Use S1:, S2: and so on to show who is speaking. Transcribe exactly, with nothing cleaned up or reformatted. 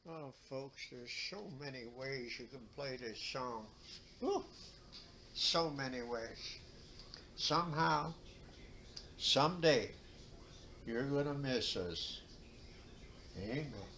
S1: Oh, folks, there's so many ways you can play this song. Woo! So many ways. Somehow, someday, you're going to miss us. Amen.